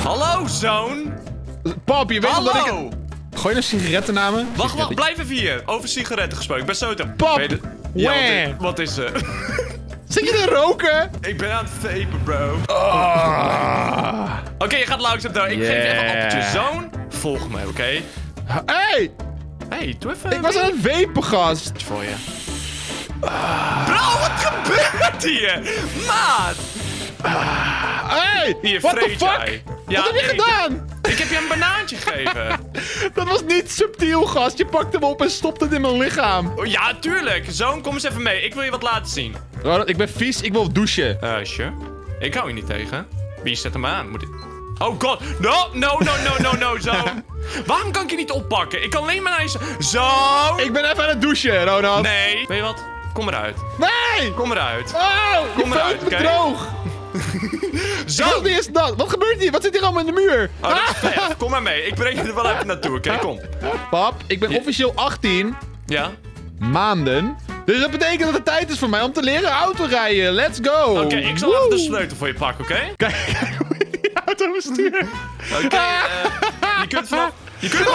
Hallo, zoon. Pap, je weet Hallo. dat ik... Gooi een sigaretten naar me. Wacht, blijf even hier. Over sigaretten gesproken. Ik ben zo te... Pap. Ja, wat is er? Zit je te roken? Ik ben aan het vapen, bro. Ah. Oké, je gaat langzaam door. Ik geef je even een appeltje. Zoon, volg me, oké? Hey! Hey, doe even Ik was aan het vapen, gast. iets voor je. Bro, wat gebeurt hier? Maat! Hey! Hier, What the vreet fuck? jij. Ja, Wat heb je nee, gedaan? Ik heb je een banaantje gegeven. Dat was niet subtiel, gast. Je pakt hem op en stopt het in mijn lichaam. Oh, ja, tuurlijk. Zoon, kom eens even mee. Ik wil je wat laten zien. Ronald, ik ben vies. Ik wil douchen. Sure. Ik hou je niet tegen. Wie zet hem aan? Moet ik... Oh god. No, zoon. Waarom kan ik je niet oppakken? Ik kan alleen maar naar je... Zoon! Ik ben even aan het douchen, Ronald. Nee. Weet je wat? Kom eruit. Nee! Kom eruit. Oh! Kom je eruit, veugt me oké? droog. Zoon! Wat is dat? Wat gebeurt hier? Wat zit hier allemaal in de muur? Oh, dat is vet. Kom maar mee. Ik breng je er wel even naartoe, oké? Kom. Pap, ik ben officieel 18 Ja? maanden. Dus dat betekent dat het tijd is voor mij om te leren autorijden. Let's go. Oké, ik zal even de sleutel voor je pakken, oké? Kijk hoe ik die auto bestuur. Oké, je kunt vanaf... Je kunt...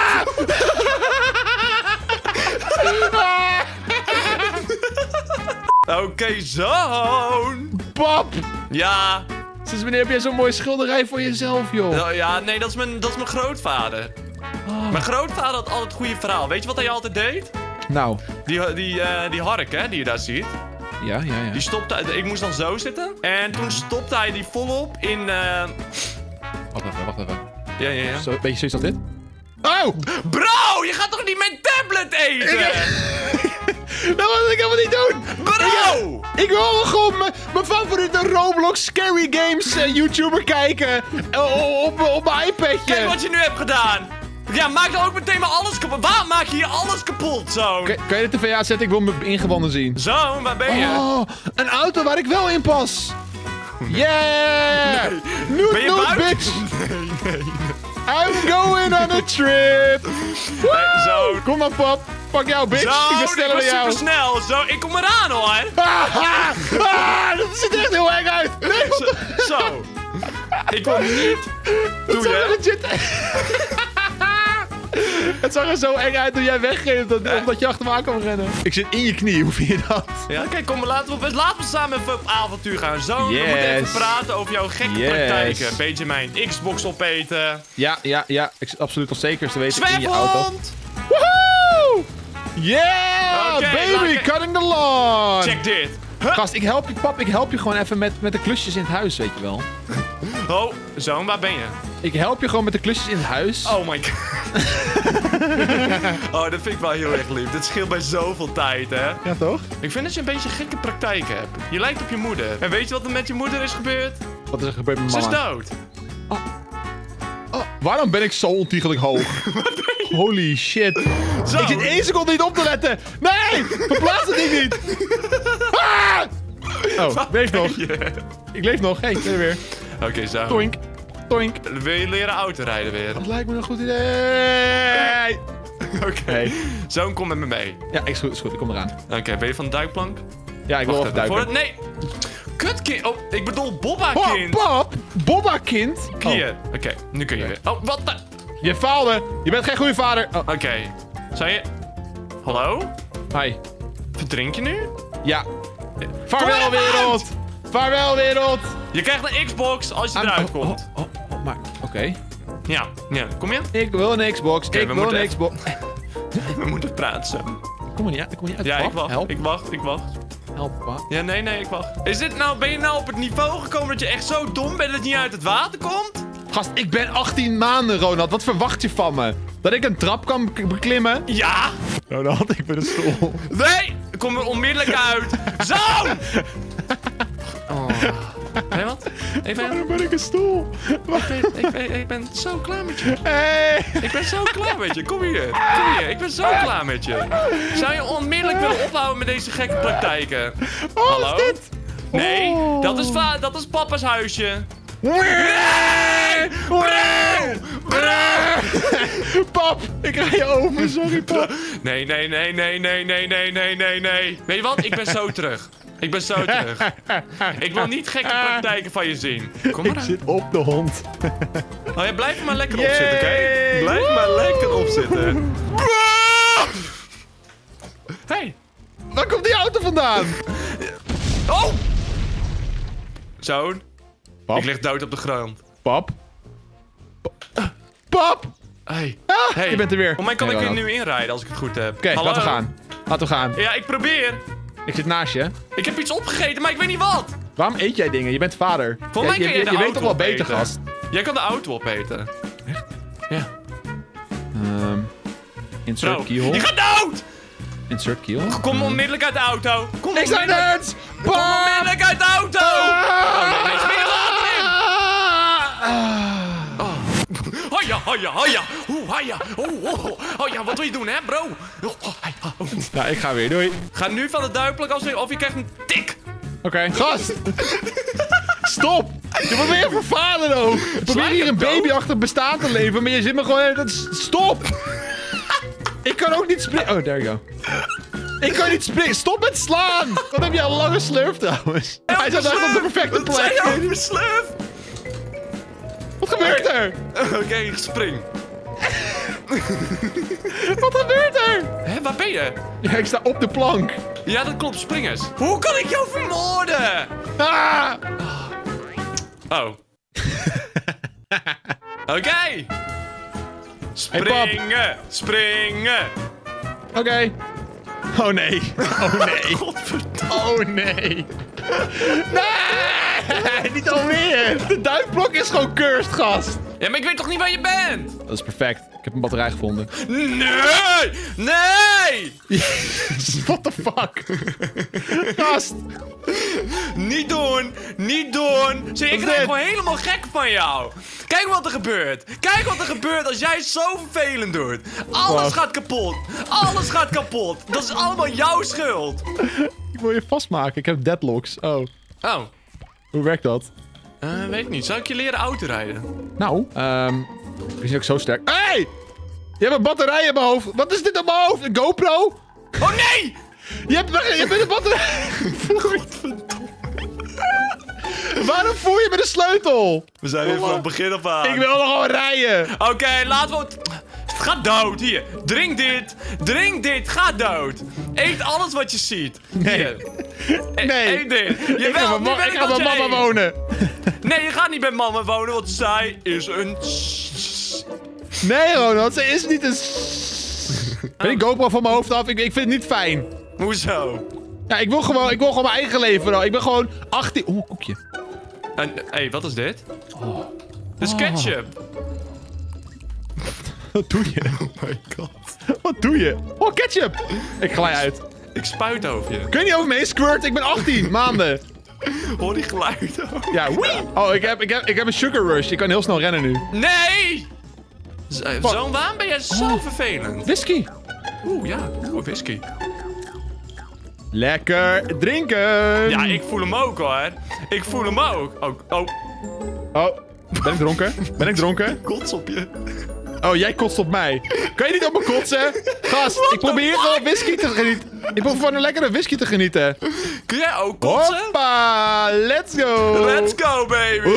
Oké, zoon! Pap, Ja. sinds wanneer heb jij zo'n mooie schilderij voor jezelf, joh? Nou ja, nee, dat is mijn grootvader. Mijn grootvader had altijd het goede verhaal. Weet je wat hij altijd deed? Nou, Die hark, hè, die je daar ziet. ja. Die stopte... Ik moest dan zo zitten. En toen stopte hij die volop in... Wacht even. Ja. Zo, beetje zoiets als dit. Oh! Bro, je gaat toch niet mijn tablet eten? Dat wil ik helemaal niet doen! Bro! Ik wil gewoon mijn favoriete Roblox Scary Games YouTuber kijken. Op mijn iPadje. Kijk wat je nu hebt gedaan. Ja, maak dan ook meteen maar alles kapot. Waarom maak je hier alles kapot, zoon? Kan je de tv aanzetten? Ik wil mijn ingewanden zien. Zoon, waar ben je? Oh, een auto waar ik wel in pas. Yeah! Ben je Noot, buiten? bitch! Nee. I'm going on a trip! Hey, zoon. Kom maar, pap. Pak jou, bitch. Zoon, ik ben ik sneller ben dan jou. super snel. Zo, ik kom eraan, hoor. Dat ziet er echt heel eng uit. Nee, wat de... Zo. Ik kom niet. Dat Doe zag er je? legit... Het zag er zo eng uit toen jij wegging, omdat je achter me aan kwam rennen. Ik zit in je knie, hoe vind je dat? Ja, kijk, kom, laten we samen even op avontuur gaan. Zo, we Yes. moeten even praten over jouw gekke Yes. praktijken. Beetje mijn Xbox opeten. Ja. Ik zit absoluut al zeker te weten in je auto. Zwembad! Woehoe! Yeah, Oké, baby, laat- cutting the lawn. Check dit. Huh? Gast, ik help je, pap. Ik help je gewoon even met de klusjes in het huis, weet je wel. Oh, zoon, waar ben je? Ik help je gewoon met de klusjes in het huis. Oh my god. Oh, dat vind ik wel heel erg lief. Dit scheelt bij zoveel tijd, hè? Ja, toch? Ik vind dat je een beetje gekke praktijken hebt. Je lijkt op je moeder. En weet je wat er met je moeder is gebeurd? Wat is er gebeurd met Ze is mama? dood. Oh, waarom ben ik zo ontiegelijk hoog? Holy shit. Zo. Ik zit 1 seconde niet op te letten. Nee, verplaats het ding niet. Ah! Oh, leef nog. Ik leef nog. Hey, ben er weer. Oké, zo. Toink. Toink. Wil je leren autorijden weer? Dat lijkt me een goed idee. Oké. Hey. Zoon, kom met me mee. Ja, is goed. Ik kom eraan. Oké, ben je van de duikplank? Ja, ik wil Wacht even even. duiken. Nee. Kutkind. Oh, ik bedoel Oh, Bobba-kind. pap. Bobba-kind. Hier. Oké, nu kun je weer. Oh, wat de... Je faalde. Je bent geen goede vader. Oh. Oké. Zou je... Hallo? Hi. Verdrink je nu? Ja. Kom Vaarwel, er even wereld. Vaarwel, wereld. Je krijgt een Xbox als je eruit komt. Maar, oké. Ja, kom je? Ik wil een Xbox. Oké, Ik we wil moeten een even- Xbox. We moeten praten zo. Kom maar niet uit. Ja, Pap, ik wacht. Help. Ik wacht. Help, pap. Ja, nee, ik wacht. Ben je nou op het niveau gekomen dat je echt zo dom bent dat het niet uit het water komt? Gast, ik ben 18 maanden, Ronald. Wat verwacht je van me? Dat ik een trap kan beklimmen? Ja! Ronald, ik ben een stoel. Nee! Ik kom er onmiddellijk uit. Zo! Oh. Hé, wat? Waarom ben ik een stoel? Ik ben zo klaar met je. Hey. Ik ben zo klaar met je. Kom hier. Ik ben zo klaar met je. Zou je onmiddellijk willen ophouden met deze gekke praktijken? Oh, Hallo? wat is dit? Nee, Oh. dat is papa's huisje. Nee! Pap, ik ga je over. Sorry, pap. Nee. Weet je wat? Ik ben zo terug. Ik ben zo terug. Ik wil niet gekke praktijken van je zien. Kom maar Ik aan. zit op de hond. Oh ja, blijf er maar lekker op zitten, oké? Blijf maar lekker op zitten. Hey. Waar komt die auto vandaan? Oh! Zoon, Pap? ik lig dood op de grond. Pap? Pap! Hey. Ah, Hey. je bent er weer. Voor mij kan Nee, ik er Ronald. nu inrijden als ik het goed heb. Oké, Hallo? laten we gaan. Laten we gaan. Ja, ik probeer. Ik zit naast je. Ik heb iets opgegeten, maar ik weet niet wat. Waarom eet jij dingen? Je bent vader. Voor mij kan je de je weet auto toch wel beter, opeten. gast. Jij kan de auto opeten. Echt? Ja. Insert Bro, keyhole. je gaat dood! Insert keyhole. Kom onmiddellijk uit de auto. Kom Ik sta onmiddellijk- nerds! Kom onmiddellijk uit de auto! Oh nee, nee, spring er water in! Hoja. Hoja. Oh ja, wat wil je doen, hè, bro? Nou, ik ga weer. Doei. Ga nu van de duikplak af of je krijgt een tik. Oké. Gast! Stop! Je wordt weer voor vader ook! Probeer hier een babyachtig bestaan te leven, maar je zit me gewoon... Stop! Ik kan ook niet springen. Oh, there you go. Ik kan niet springen. Stop met slaan! Wat heb je al lange slurf trouwens? Hij zat echt op de perfecte Wat zei je plek. over slurf? Wat gebeurt er? Oké, spring. Wat gebeurt er? Hé, waar ben je? Ja, ik sta op de plank. Ja, dat klopt, spring eens. Hoe kan ik jou vermoorden? Ah! Oh. Oké. Springen. Springen. Oké. Oh nee. Oh nee. Godverdomme. Oh nee. Nee! Niet alweer. De duikblok is gewoon cursed, gast. Ja, maar ik weet toch niet waar je bent? Dat is perfect. Ik heb een batterij gevonden. Nee! Nee! What the fuck? Gast. Niet doen! Niet doen! Zie, ik Wat is krijg dit? gewoon helemaal gek van jou. Kijk wat er gebeurt. Kijk wat er gebeurt als jij het zo vervelend doet. Alles Wacht. gaat kapot. Alles gaat kapot. Dat is allemaal jouw schuld. Ik wil je vastmaken. Ik heb deadlocks. Oh. Oh. Hoe werkt dat? Weet ik niet. Zou ik je leren autorijden? Nou, is ook zo sterk. Hey! Je hebt een batterij in mijn hoofd. Wat is dit op mijn hoofd? Een GoPro? Oh nee! Je hebt een batterij. Waarom voer je me de sleutel? We zijn weer van het begin af aan. Ik wil nog gewoon rijden. Oké, laten we het... Ga dood, hier. Drink dit. Drink dit. Ga dood. Eet alles wat je ziet. Nee. Hier. Nee. Eet dit. Ik Jawel, nu weet ga ik bij wat je mama eet. wonen. Nee, je gaat niet bij mama wonen, want zij is een... Nee, Ronald. Ze is niet een... Ben ik GoPro van mijn hoofd af? Ik vind het niet fijn. Hoezo? Ja, ik wil gewoon mijn eigen leven. Bro. Ik ben gewoon 18... Oeh, een koekje. Hé, wat is dit? Dat is ketchup. Wat doe je? Oh my god. Wat doe je? Oh, ketchup. Ik glij uit. Ik spuit over je. Kun je niet over me heen squirt? Ik ben 18 maanden. Hoor die geluiden ook? Ja, wee. Oh, ik heb een sugar rush. Ik kan heel snel rennen nu. Nee! Zo'n waan ben jij zo vervelend. Whisky. Oeh, ja. Oeh, whisky. Lekker drinken. Ja, ik voel hem ook hoor. Ik voel hem ook. Oh. Oh, ben ik dronken? Ben ik dronken? Kots op je. Oh, jij kotst op mij. Kan je niet op me kotsen? Gast, ik probeer gewoon whisky te genieten. Ik probeer van een lekkere whisky te genieten. Kun jij ook kotsen? Hoppa, let's go. Let's go, baby.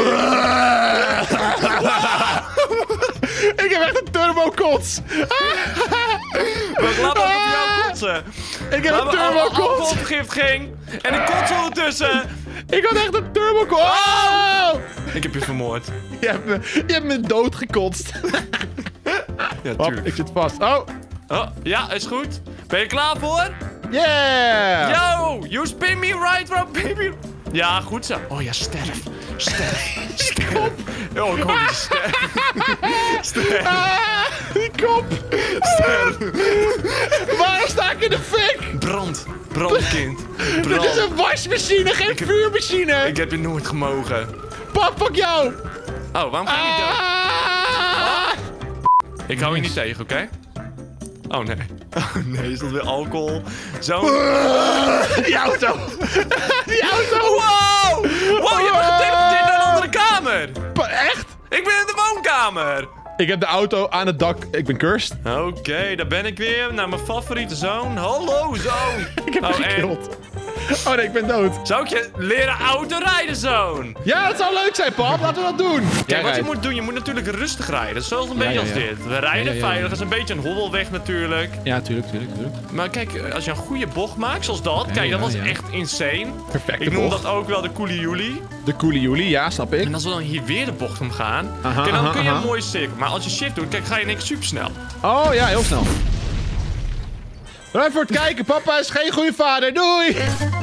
Ik heb echt een turbo kots. Laat me op jou kotsen. Ik heb een turbo kots. Alcoholvergiftiging. En ik kots ondertussen. Ik had echt een turbo kots. Oh! Ik heb je vermoord. Je hebt me doodgekotst. Ja, Hop, tuurlijk. ik zit vast. Oh, Oh, ja, is goed. Ben je klaar voor? yeah. Yo, you spin me right round, baby. Ja, goed zo. Oh ja, sterf. Sterf. Sterf. Oh, ik hoor die sterf. Sterf. Ah, die kop. Sterf. Waarom sta ik in de fik? Brand. Brand, kind. Dit is Brand. een wasmachine, geen vuurmachine. Ik heb je nooit gemogen. Pap, fuck jou. Oh, waarom ga je niet dood? Ah. Ik hou je niet tegen, oké? Oh nee. Oh nee, is dat weer alcohol? Zo. Die auto. Die auto. Wow! Wow, je hebt geteleporteerd naar een andere kamer! Echt? Ik ben in de woonkamer! Ik heb de auto aan het dak. Ik ben cursed. Oké, daar ben ik weer. Naar mijn favoriete zoon. Hallo, zoon! Ik heb Oh, hem gekild. Oh nee, ik ben dood. Zou ik je leren autorijden, zoon? Ja, dat zou leuk zijn, pap. Laten we dat doen. Kijk, wat je moet doen, je moet natuurlijk rustig rijden. Zoals een beetje als dit. We rijden veilig, dat is een beetje een hobbelweg natuurlijk. Ja, tuurlijk. Maar kijk, als je een goede bocht maakt, zoals dat. Kijk, dat was echt insane. Perfecte Ik noem bocht. dat ook wel de Cooley Jullie. De Cooley Jullie, ja, snap ik. En als we dan hier weer de bocht omgaan, kijk, dan kun je een mooie cirkel. Maar als je shift doet, kijk, ga je niks supersnel. Oh ja, heel snel. Bedankt voor het kijken. Papa is geen goede vader. Doei!